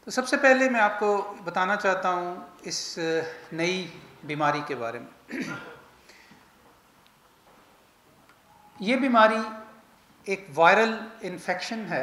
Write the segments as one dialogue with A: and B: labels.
A: तो सबसे पहले मैं आपको बताना चाहता हूँ इस नई बीमारी के बारे में। ये बीमारी एक वायरल इन्फेक्शन है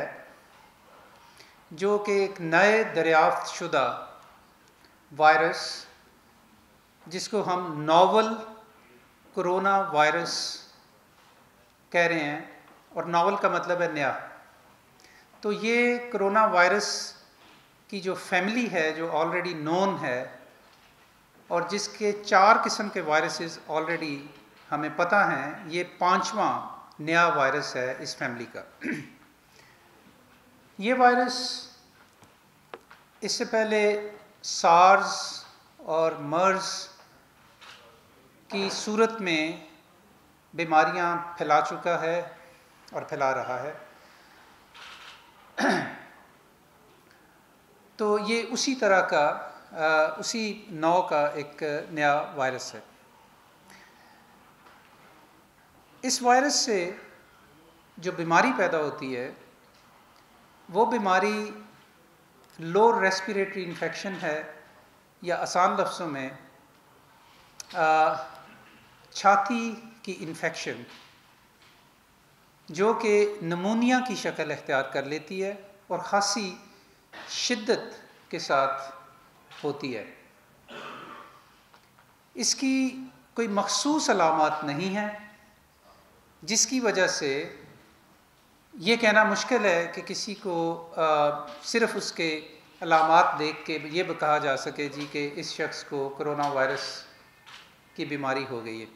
A: जो कि एक नए दरियाफ्त शुदा वायरस जिसको हम नोवल कोरोना वायरस कह रहे हैं, और नोवल का मतलब है नया। तो ये कोरोना वायरस की जो फैमिली है, जो ऑलरेडी नोन है और जिसके 4 किस्म के वायरसेस ऑलरेडी हमें पता हैं, ये 5वां नया वायरस है इस फैमिली का। ये वायरस इससे पहले सार्स और मर्स की सूरत में बीमारियां फैला चुका है और फैला रहा है। तो ये उसी तरह का उसी नौ का एक नया वायरस है। इस वायरस से जो बीमारी पैदा होती है वो बीमारी लोअर रेस्पिरेटरी इन्फेक्शन है, या आसान लफ्ज़ों में छाती की इन्फेक्शन, जो कि नमूनिया की शक्ल इख्तियार कर लेती है और खासी शिद्दत के साथ होती है। इसकी कोई मखसूस अलामत नहीं है, जिसकी वजह से ये कहना मुश्किल है कि किसी को सिर्फ उसके अलामत देख के ये कहा जा सके जी कि इस शख्स को कोरोना वायरस की बीमारी हो गई है।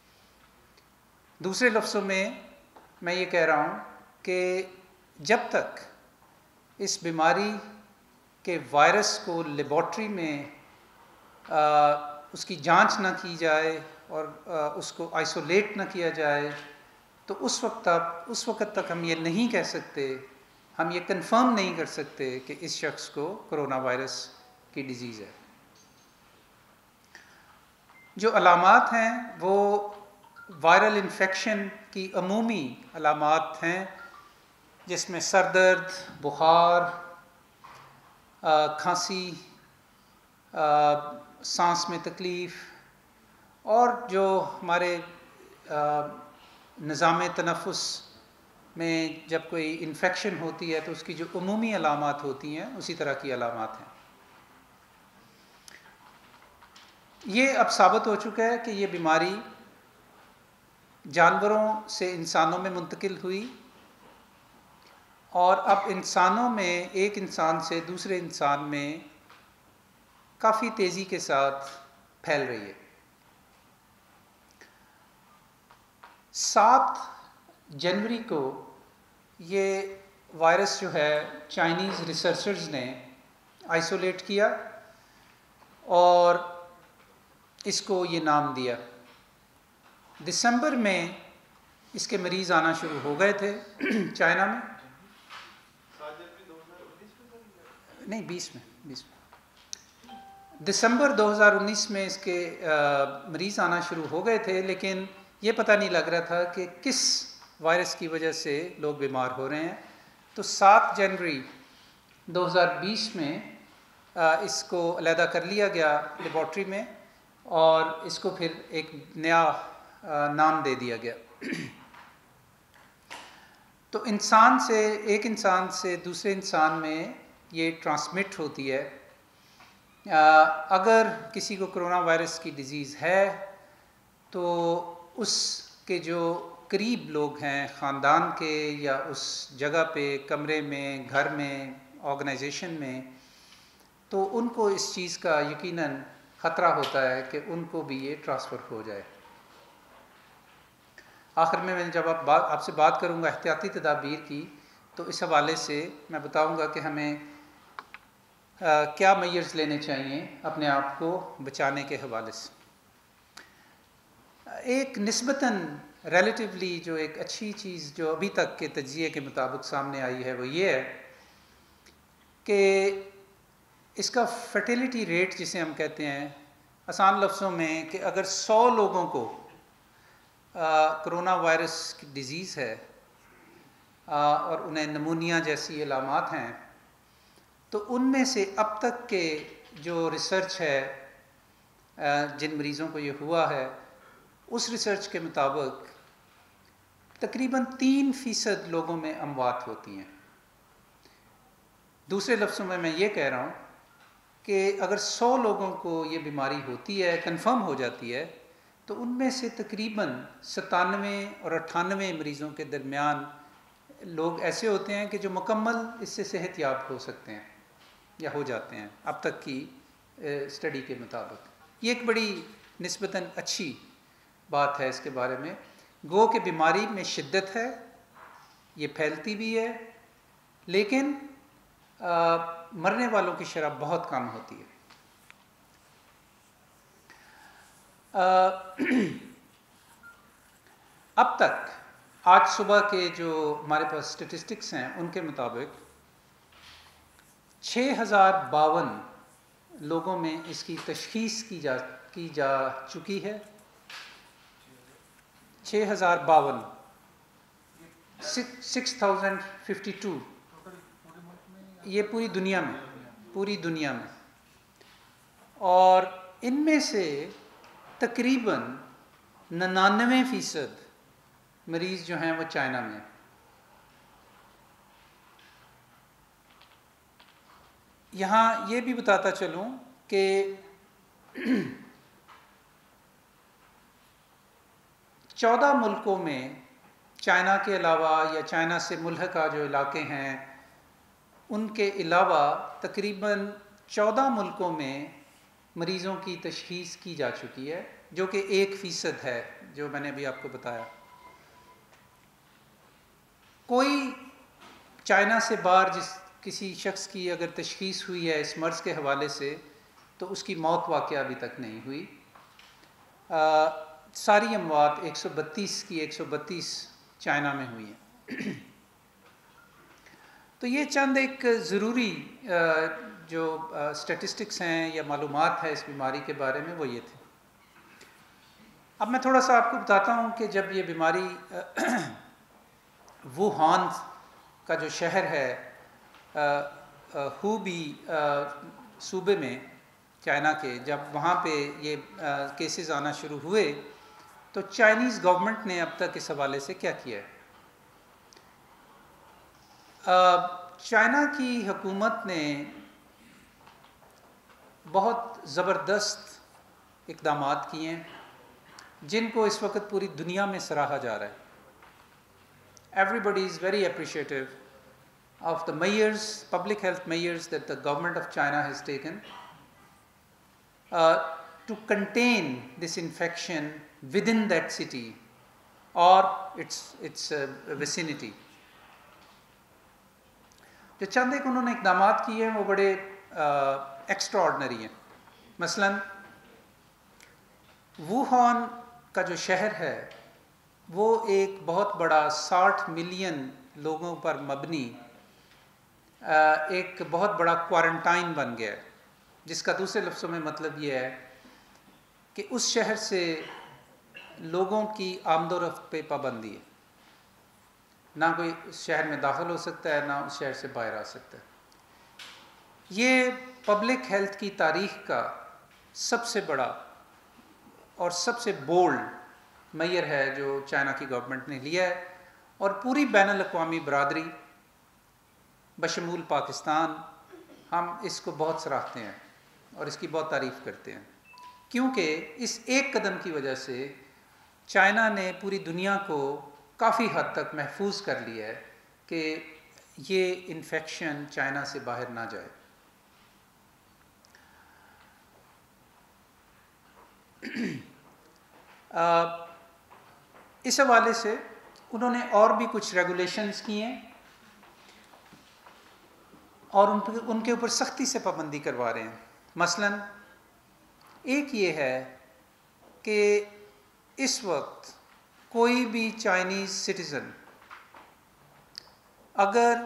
A: दूसरे लफ्ज़ों में मैं ये कह रहा हूँ कि जब तक इस बीमारी के वायरस को लेबॉर्ट्री में उसकी जांच न की जाए और उसको आइसोलेट न किया जाए, तो उस वक्त तक हम ये नहीं कह सकते, हम ये कंफर्म नहीं कर सकते कि इस शख्स को कोरोना वायरस की डिजीज़ है। जो अलामात हैं वो वायरल इन्फेक्शन की अमूमी अलामात हैं, जिसमें सर दर्द, बुखार, खांसी, सांस में तकलीफ़, और जो हमारे निज़ाम तनफ़ुस में जब कोई इन्फेक्शन होती है तो उसकी जो अमूमी अलामात होती हैं उसी तरह की अलामात हैं। ये अब साबित हो चुका है कि ये बीमारी जानवरों से इंसानों में मुंतकिल हुई और अब इंसानों में, एक इंसान से दूसरे इंसान में काफ़ी तेज़ी के साथ फैल रही है। 7 जनवरी को ये वायरस जो है चाइनीज़ रिसर्चर्स ने आइसोलेट किया और इसको ये नाम दिया। दिसंबर में इसके मरीज़ आना शुरू हो गए थे चाइना में, नहीं 20 में दिसंबर 2019 में इसके मरीज़ आना शुरू हो गए थे, लेकिन ये पता नहीं लग रहा था कि किस वायरस की वजह से लोग बीमार हो रहे हैं। तो 7 जनवरी 2020 में इसको अलहदा कर लिया गया लेबॉर्ट्री में और इसको फिर एक नया नाम दे दिया गया। तो एक इंसान से दूसरे इंसान में ये ट्रांसमिट होती है। अगर किसी को कोरोना वायरस की डिज़ीज़ है तो उसके जो करीब लोग हैं ख़ानदान के, या उस जगह पे, कमरे में, घर में, ऑर्गेनाइजेशन में, तो उनको इस चीज़ का यकीनन ख़तरा होता है कि उनको भी ये ट्रांसफ़र हो जाए। आखिर में मैं जब आपसे बात करूँगा एहतियाती तदाबीर की, तो इस हवाले से मैं बताऊँगा कि हमें क्या मेजर्स लेने चाहिए अपने आप को बचाने के हवाले से। एक निस्बतन रिलेटिवली जो एक अच्छी चीज़ जो अभी तक के तज्ज़िये के मुताबिक सामने आई है वो ये है कि इसका फर्टिलिटी रेट जिसे हम कहते हैं, आसान लफ्ज़ों में, कि अगर 100 लोगों को कोरोना वायरस की डिज़ीज़ है और उन्हें नमूनिया जैसी अलामात हैं, तो उनमें से अब तक के जो रिसर्च है जिन मरीज़ों को ये हुआ है, उस रिसर्च के मुताबिक तकरीबन 3% लोगों में अमवात होती हैं। दूसरे लफ्ज़ों में मैं ये कह रहा हूँ कि अगर 100 लोगों को ये बीमारी होती है, कंफर्म हो जाती है, तो उनमें से तकरीबन 97 और 98 मरीज़ों के दरमियान लोग ऐसे होते हैं कि जो मुकम्मल इससे सेहतयाब हो सकते हैं या हो जाते हैं, अब तक की स्टडी के मुताबिक। ये एक बड़ी निस्बतन अच्छी बात है इसके बारे में। गो के बीमारी में शिद्दत है, ये फैलती भी है, लेकिन मरने वालों की शरह बहुत कम होती है। अब तक आज सुबह के जो हमारे पास स्टेटिस्टिक्स हैं उनके मुताबिक 6052 लोगों में इसकी तशखीस की जा चुकी है। 6052, 6052, ये पूरी दुनिया में। और इनमें से तकरीबन 99% मरीज़ जो हैं वो चाइना में। यहाँ ये भी बताता चलूँ कि 14 मुल्कों में चाइना के अलावा या चाइना से मुल्हका जो इलाके हैं उनके अलावा तकरीबन 14 मुल्कों में मरीज़ों की तशख़ीस की जा चुकी है, जो कि 1% है, जो मैंने अभी आपको बताया। कोई चाइना से बाहर किसी शख्स की अगर तशख़ीस हुई है इस मर्ज़ के हवाले से, तो उसकी मौत वाक़या अभी तक नहीं हुई। सारी अमवात 132 की 132 चाइना में हुई हैं। तो ये चंद एक ज़रूरी जो स्टैटिस्टिक्स हैं या मालूमात है इस बीमारी के बारे में, वो ये थे। अब मैं थोड़ा सा आपको बताता हूँ कि जब ये बीमारी वुहान का जो शहर है हूबी सूबे में चाइना के, जब वहाँ पे ये केसेस आना शुरू हुए, तो चाइनीज़ गवर्नमेंट ने अब तक इस हवाले से क्या किया है। चाइना की हुकूमत ने बहुत ज़बरदस्त इक़दामात किए हैं जिनको इस वक्त पूरी दुनिया में सराहा जा रहा है। Everybody is very appreciative of the measures, public health measures that the government of China has taken to contain this infection within that city or its vicinity. जो चंद एक उन्होंने इक़दामात किए हैं वो बड़े एक्स्ट्राऑर्डिनरी हैं। मसलन वुहान का जो शहर है वो एक बहुत बड़ा 60 मिलियन लोगों पर मबनी एक बहुत बड़ा क्वारंटाइन बन गया है, जिसका दूसरे लफ्ज़ों में मतलब ये है कि उस शहर से लोगों की आमदोरफ्त पे पाबंदी है, ना कोई उस शहर में दाखिल हो सकता है, ना उस शहर से बाहर आ सकता है। ये पब्लिक हेल्थ की तारीख़ का सबसे बड़ा और सबसे बोल्ड मेजर है जो चाइना की गवर्नमेंट ने लिया है, और पूरी बैनुल-अक़वामी बरादरी बशमूल पाकिस्तान हम इसको बहुत सराहते हैं और इसकी बहुत तारीफ़ करते हैं, क्योंकि इस एक कदम की वजह से चाइना ने पूरी दुनिया को काफ़ी हद तक महफूज कर लिया है कि ये इन्फेक्शन चाइना से बाहर ना जाए। इस हवाले से उन्होंने और भी कुछ रेगुलेशंस किए हैं और उनके ऊपर सख्ती से पाबंदी करवा रहे हैं। मसलन एक ये है कि इस वक्त कोई भी चाइनीज़ सिटीज़न अगर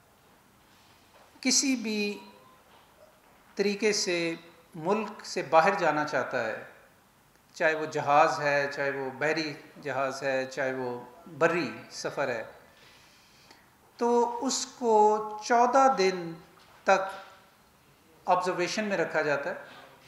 A: किसी भी तरीके से मुल्क से बाहर जाना चाहता है, चाहे वो जहाज़ है, चाहे वो बहरी जहाज़ है, चाहे वो बर्री सफ़र है, तो उसको 14 दिन तक ऑब्जर्वेशन में रखा जाता है,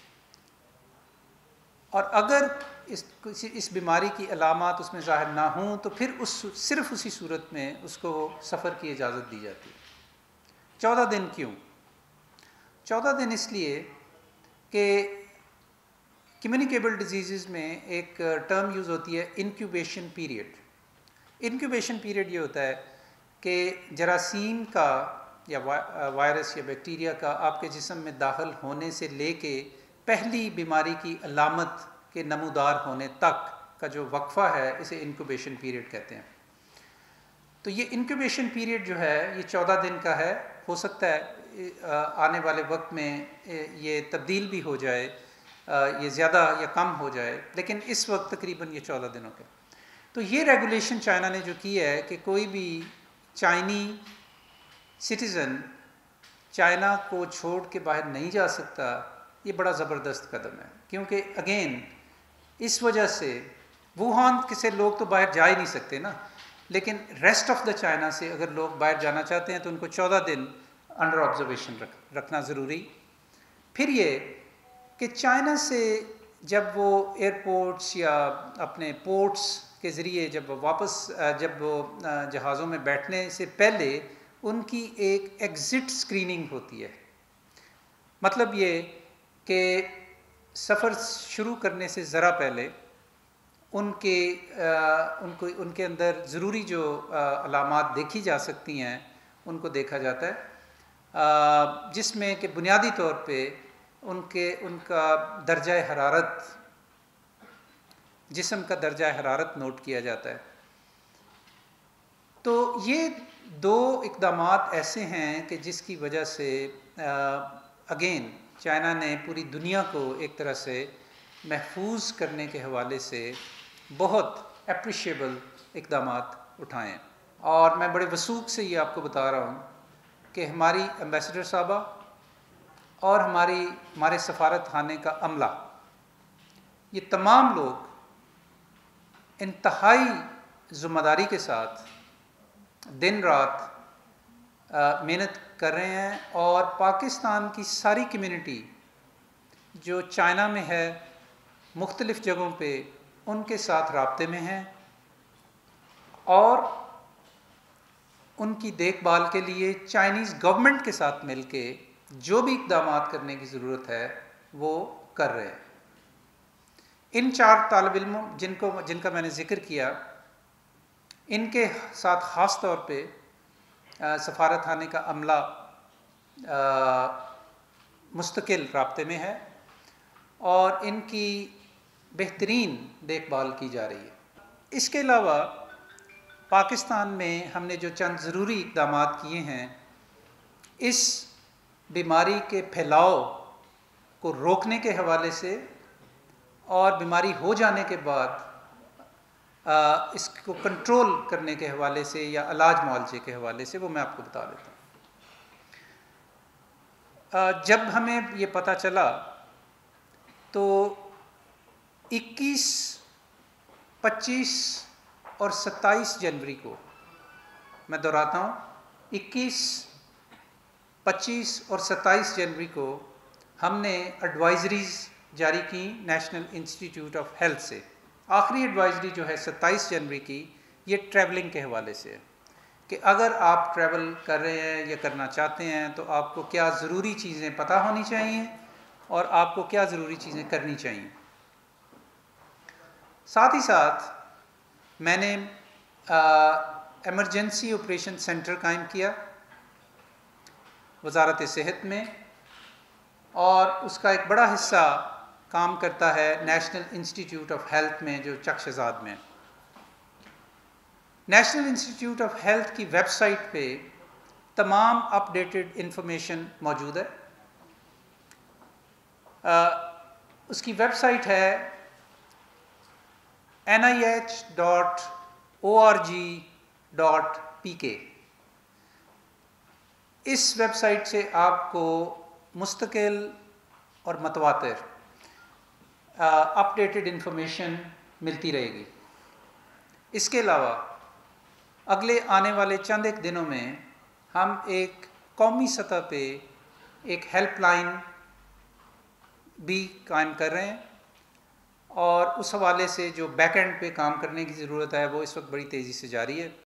A: और अगर इस बीमारी की अलामात उसमें ज़ाहिर ना हों तो फिर सिर्फ उसी सूरत में उसको सफ़र की इजाज़त दी जाती है। 14 दिन क्यों? 14 दिन इसलिए कि कम्युनिकेबल डिजीज़ में एक टर्म यूज़ होती है इंक्यूबेशन पीरियड। इंक्यूबेशन पीरियड ये होता है कि जरासीम का या वायरस या बैक्टीरिया का आपके जिस्म में दाखिल होने से लेके पहली बीमारी की अलामत के नमूदार होने तक का जो वक्फ़ा है, इसे इंक्यूबेशन पीरियड कहते हैं। तो ये इंक्यूबेशन पीरियड जो है ये 14 दिन का है। हो सकता है आने वाले वक्त में ये तब्दील भी हो जाए, ये ज़्यादा या कम हो जाए, लेकिन इस वक्त तकरीबन ये 14 दिनों का। तो ये रेगुलेशन चाइना ने जो की है कि कोई भी चाइनी सिटीज़न चाइना को छोड़ के बाहर नहीं जा सकता, ये बड़ा ज़बरदस्त कदम है। क्योंकि अगेन इस वजह से वुहान से लोग तो बाहर जा ही नहीं सकते ना, लेकिन रेस्ट ऑफ द चाइना से अगर लोग बाहर जाना चाहते हैं तो उनको 14 दिन अंडर ऑब्जर्वेशन रखना ज़रूरी। फिर ये कि चाइना से जब वो एयरपोर्ट्स या अपने पोर्ट्स के ज़रिए जब वो जहाज़ों में बैठने से पहले उनकी एक एग्ज़िट स्क्रीनिंग होती है। मतलब ये कि सफ़र शुरू करने से ज़रा पहले उनके अंदर ज़रूरी जो अलामात देखी जा सकती हैं उनको देखा जाता है, जिसमें कि बुनियादी तौर पे उनका दर्जा हरारत, जिस्म का दर्जा हरारत नोट किया जाता है। तो ये दो इक़दामात ऐसे हैं कि जिसकी वजह से अगेन चाइना ने पूरी दुनिया को एक तरह से महफूज करने के हवाले से बहुत एप्रिशिएबल इक़दामात उठाएँ। और मैं बड़े वसूख से ये आपको बता रहा हूँ कि हमारी एम्बेसडर साहबा और हमारे सफारत खाने का अमला, ये तमाम लोग इंतहाई ज़िम्मेदारी के साथ दिन रात मेहनत कर रहे हैं, और पाकिस्तान की सारी कम्युनिटी जो चाइना में है मुख्तलिफ़ जगहों पे उनके साथ राब्ते में हैं, और उनकी देखभाल के लिए चाइनीज़ गवर्नमेंट के साथ मिलके जो भी इक़दामात करने की ज़रूरत है वो कर रहे हैं। इन 4 तालिब इल्मों जिनका मैंने ज़िक्र किया, इनके साथ ख़ास तौर पे सफारत खाने का अमला मुस्तकिल राब्ते में है और इनकी बेहतरीन देखभाल की जा रही है। इसके अलावा पाकिस्तान में हमने जो चंद ज़रूरी इक़दामात किए हैं इस बीमारी के फैलाव को रोकने के हवाले से, और बीमारी हो जाने के बाद इसको कंट्रोल करने के हवाले से या इलाज मुआवजे के हवाले से, वो मैं आपको बता देता हूँ। जब हमें ये पता चला तो 21, 25 और 27 जनवरी को, मैं दोहराता हूँ, 21, 25 और 27 जनवरी को हमने एडवाइजरीज़ जारी की नेशनल इंस्टीट्यूट ऑफ हेल्थ से। आखिरी एडवाइजरी जो है 27 जनवरी की, ये ट्रैवलिंग के हवाले से है कि अगर आप ट्रैवल कर रहे हैं या करना चाहते हैं तो आपको क्या ज़रूरी चीज़ें पता होनी चाहिए और आपको क्या ज़रूरी चीज़ें करनी चाहिए। साथ ही साथ मैंने एमरजेंसी ऑपरेशन सेंटर कायम किया वज़ारत सेहत में, और उसका एक बड़ा हिस्सा काम करता है नेशनल इंस्टीट्यूट ऑफ हेल्थ में जो चकशज़ाद में। नेशनल इंस्टीट्यूट ऑफ हेल्थ की वेबसाइट पे तमाम अपडेटेड इंफॉर्मेशन मौजूद है। उसकी वेबसाइट है nih.org.pk। इस वेबसाइट से आपको मुस्तकिल और मतवातिर अपडेटेड इंफॉर्मेशन मिलती रहेगी। इसके अलावा अगले आने वाले चंद एक दिनों में हम एक कौमी सतह पे एक हेल्पलाइन भी कायम कर रहे हैं, और उस हवाले से जो बैक एंड पे काम करने की ज़रूरत है वो इस वक्त बड़ी तेज़ी से जारी है।